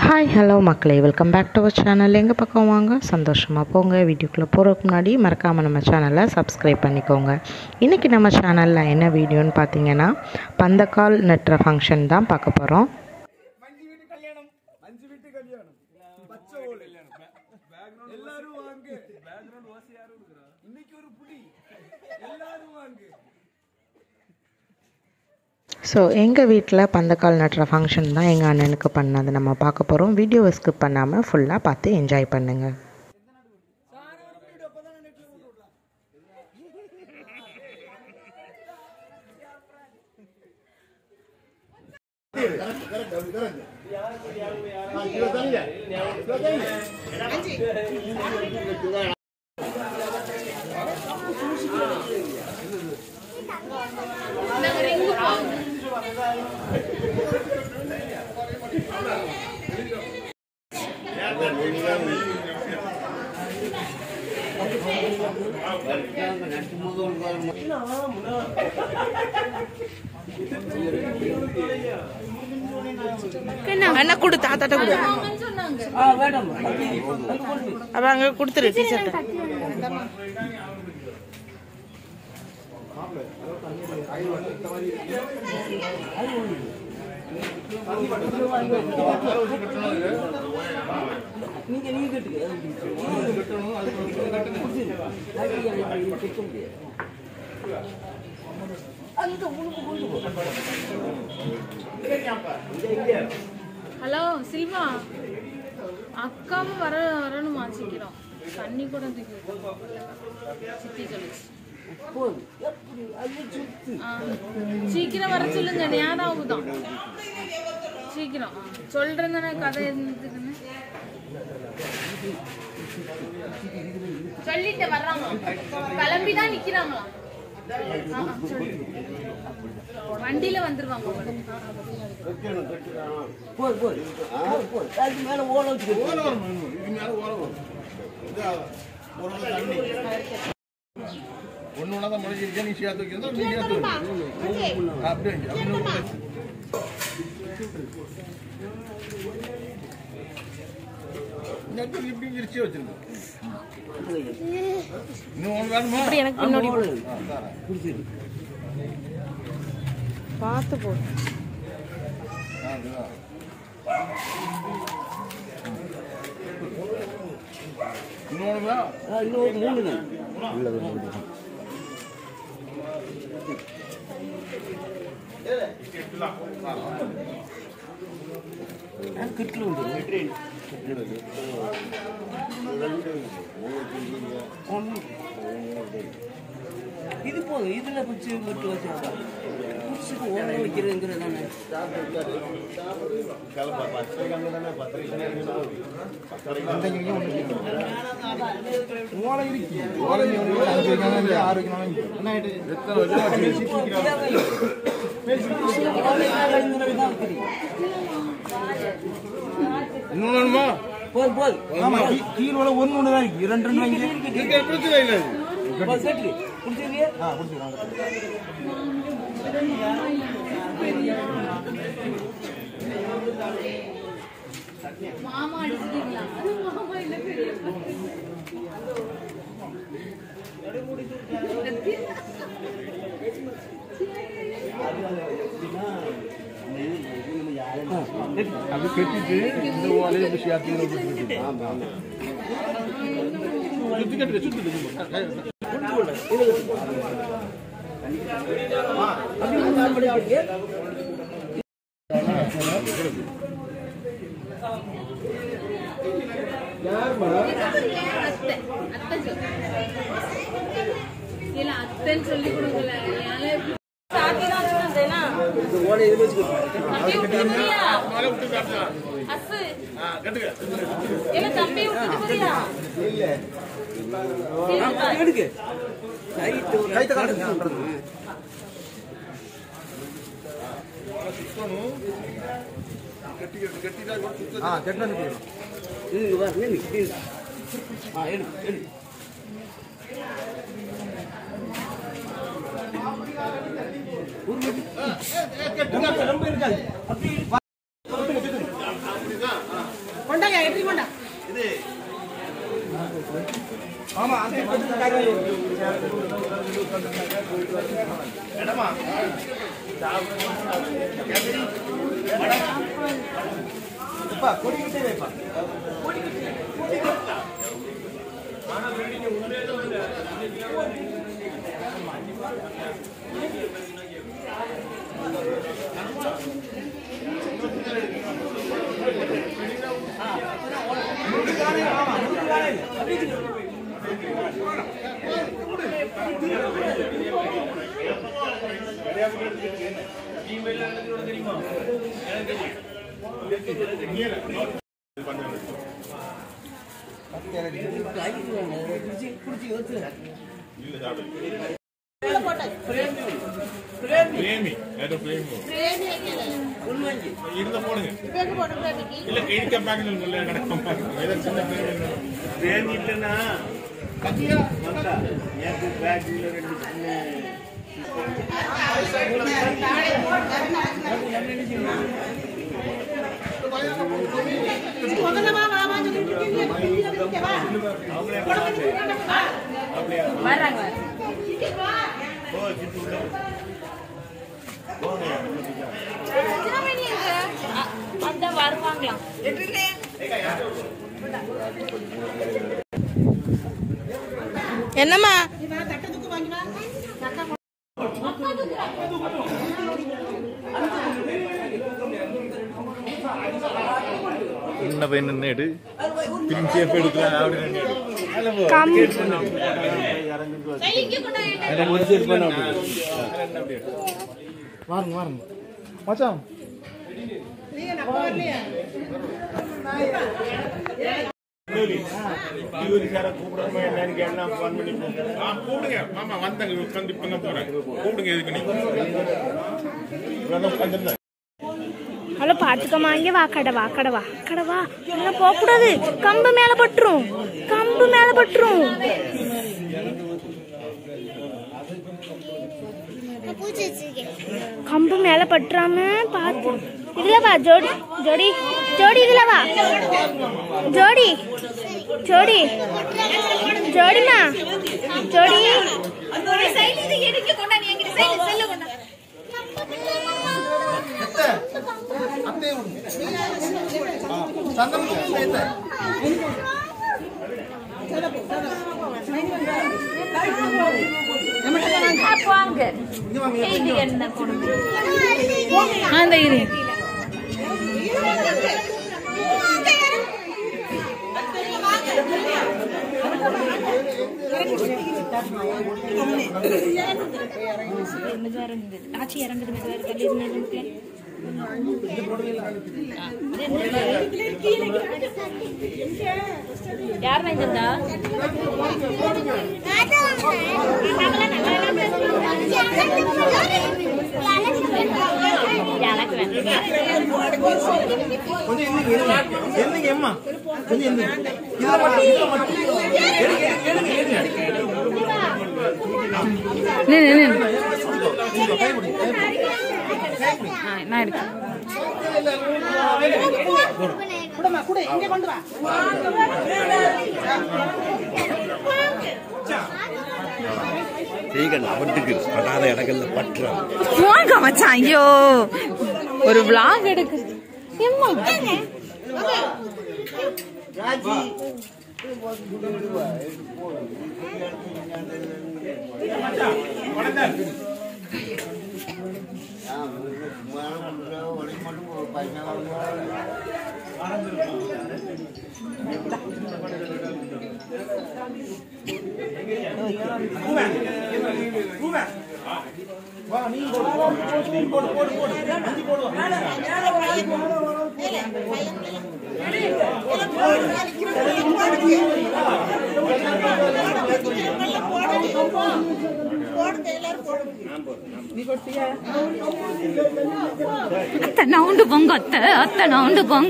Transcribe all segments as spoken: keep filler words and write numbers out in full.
Hi hello மக்களே, welcome back to our channel. எங்கள் பக்கம் வாங்க, சந்தோஷமாக போங்க. வீடியோக்குள்ளே போகிறதுக்கு முன்னாடி மறக்காமல் நம்ம சேனலை சப்ஸ்கிரைப் பண்ணிக்கோங்க. இன்றைக்கி நம்ம சேனலில் என்ன வீடியோன்னு பார்த்தீங்கன்னா, பந்தக்கால் நட்டுற ஃபங்க்ஷன் தான் பார்க்க போகிறோம். ஸோ எங்கள் வீட்டில் பந்தக்கால் நட்டுற ஃபங்க்ஷன் தான் எங்கள் அண்ணனுக்கு பண்ணது நம்ம பார்க்க போகிறோம். வீடியோவை ஸ்கிப் பண்ணாமல் ஃபுல்லாக பார்த்து என்ஜாய் பண்ணுங்கள். அண்ணா கொடு, தாத்தாட்ட கொடு. அப்ப அங்க கொடுத்துரு டீச்சர்ட்ட. நீங்க நீங்க கட்டுங்க. ஹலோ சில்வா, அக்காவும் வர வரணுமா? சீக்கிரம் தண்ணி கூட தூக்கி சித்தி சொல்லுச்சு. சீக்கிரம் வர சொல்லுங்க, நேரம் ஆகுதான். சீக்கிரம் சொல்றேன் கதை இருந்துக்குன்னு சொல்லிட்டு வர்றாங்க. கிளம்பிதான் நிக்கிறாங்களா? வண்டியில வந்துருவாங்க. ஒன்னொன்னா முடிஞ்சிருக்கா? நீ சேர்த்து வைக்கிறதா? நீ சேர்த்து அப்படியே இப்படி விரிச்சு வச்சிருந்தோம். இன்னும் வேணுமா? எனக்கு முன்னாடி பார்த்து போ. இன்னொன்னு இன்னும் மூணு தான். இது போதும். இதுல பிடிச்சி விட்டு வச்சு ஓட வைக்கிறதுங்கிறது தானே. இன்னொன்னுமா போதும் போதும். கீழோட ஒன்னு ஒண்ணு தான் இருக்கு. ரெண்டு ரெண்டு வாங்கி பிரச்சனை இல்லை. மாமா அடிச்சிட்டீங்களா? மாமா இல்ல, பெரிய அது கட்டிட்டு இந்த ஓலையை சேர்த்து சுத்தி சுத்தி அத்தன் சொல்லி கொடுக்கல. தம்பி ஒரு ரொம்ப இருக்காது. ஆமா அந்த இடமா இப்ப கொடி கிட்டே வைப்பா கொடி கிட்டே கொடி கிட்டா ஆனா பில்டிங் உள்ளே வந்து பிரேமி ஏதோ பிரேமி இருந்த போடுங்க இல்ல கிழிக்க பாக்கல நல்ல நடக்கும் ஏதோ சின்ன பிரேமி பிரேமி இல்லனா கட்டியா வந்தா ஏக்கு பேக் இல்ல ரெண்டு சின்ன வராங்க ஓ கிட்டு உள்ள அந்த வருவாங்களா என்னம்மா என்ன பையன் நின்னுடு பிரிஞ்சே எடுக்கலாம் அப்படி வாருங்க வாருங்க மச்சான் கூப்பிடுங்க மாமா வந்தாங்க உட்காந்து இப்ப போறேன் கூப்பிடுங்க எதுக்கு நீங்க ஹலோ பாத்துக்கம்மா இங்கே வா கடை வா கடை வா கடை வா மேல போக கூடாது கம்பு மேல பட்டுரும் கம்பு மேல பட்டுரும் கம்பு மேல பட்டுறாம பாத்து இதுல வா ஜோடி ஜோடி ஜோடி இதுல வா ஜோடி ஜோடி ஜோடிமா ஜோடி அந்த இரு ஆச்சி இறங்குது மெதுவாக யார் வாங்கியிருந்தா நான் இருக்கேன் போங்க மச்சான் ஐயோ ஒரு vlog எடுக்கு எம்மா அத்தனை உண்டு பொங்க அத்தை அத்தனை உண்டு பொங்க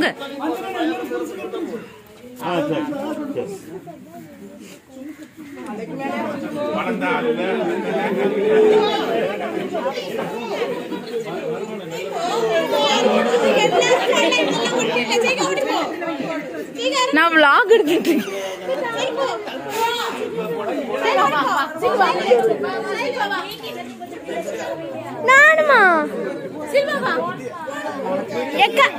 என்ன நான் vlog எடுத்துட்டு இருக்கேன். நானுமா எக்கா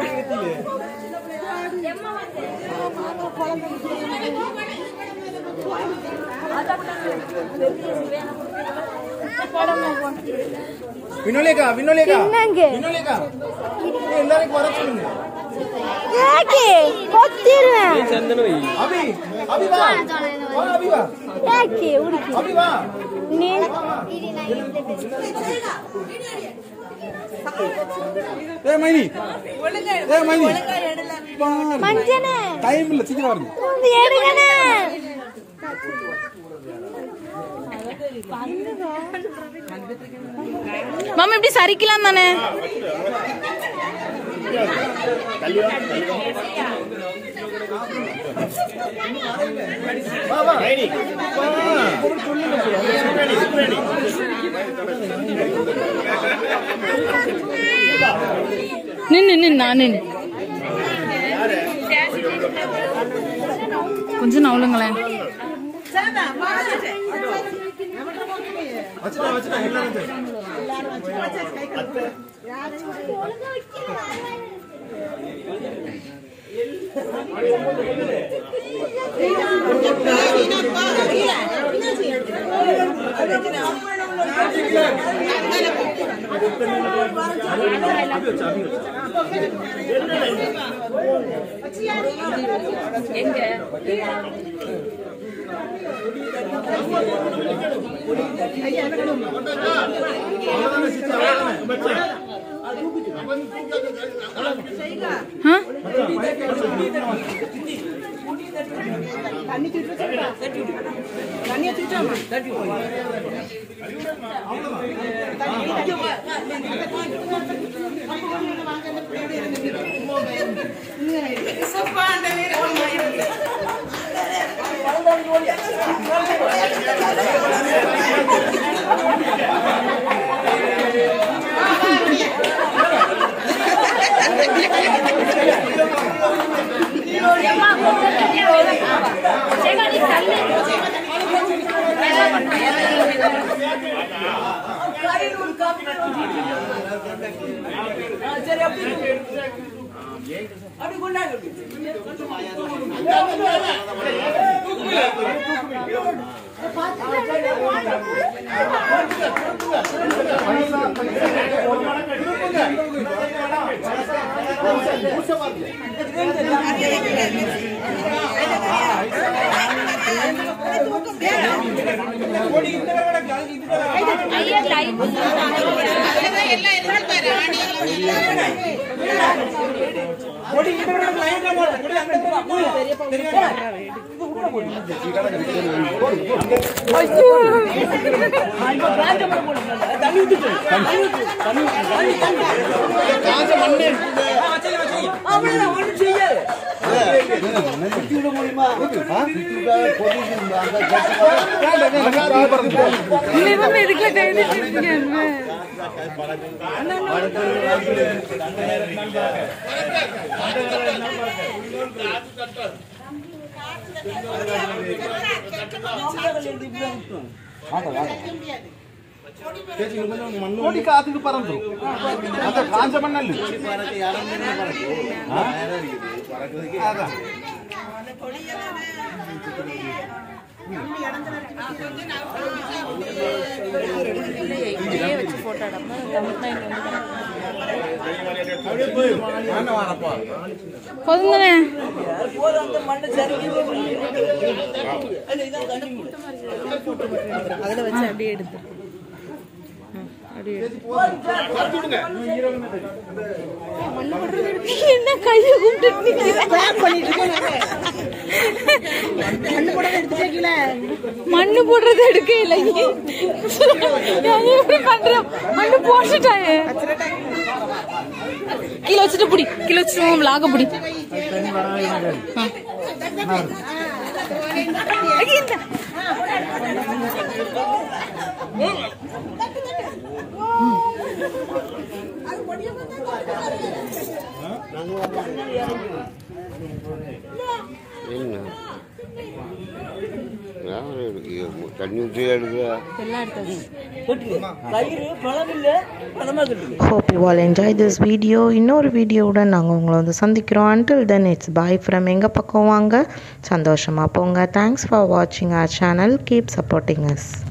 வினோலேகா வினோலேகா என்னங்க வினோலேகா எல்லாரும் வர சொல்லுங்க. ஏக்கே கொத்திடுவேன் அபி அபி வா வா அபி வா ஏக்கே உடிக்கு அபி வா நீ ஏ மைனி ஏ மைனி மஞ்சனே டைம் இல்ல சீக்கிரம் வாங்க. வந்து எடுங்கனே மாமா இப்படி சரிக்கலாம் தானே? வா வா மைனி வா சொல்லுங்க சொல்லுங்க. நின்னு நின்னு நான் நின்னு கொஞ்சம் நவுளுங்களேன். வச்சுடா வச்சுடா எல்லாரும் எங்க மண்ணோடி காத்துக்கு பறந்து அந்த காஞ்ச மண்ணல்ல அதான் போதுங்கண்ணே. அதுல வச்சு அப்படியே எடுத்து என்ன கையை கும்பிட்டு மண்ணு போடுறது எடுக்க இல்லை எப்படி பண்ற மண்ணு போட்டுட்டாயே கீழே வச்சுட்டு புடி கீழே வச்சுட்டு லாக புடி என்ன யார் எடுக்க தண்ணி ஊற்றி எடுக்க கயிறு பழம் இல்லை பழமாக கட்டுங்க. Hope you all enjoy this video. இன்னொரு வீடியோவுடன் நாங்கள் உங்களை வந்து சந்திக்கிறோம். Until then it's bye from எங்கள் பக்கம் வாங்க சந்தோஷமாக போங்க. Thanks for watching our channel. Keep supporting us.